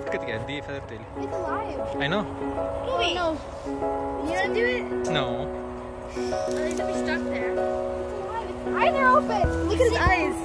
look at the end, feather tail. It's alive. I know. Movie. No. You gonna do it? No. Are they gonna be stuck there? It's alive. Its eyes are open. Look at his eyes.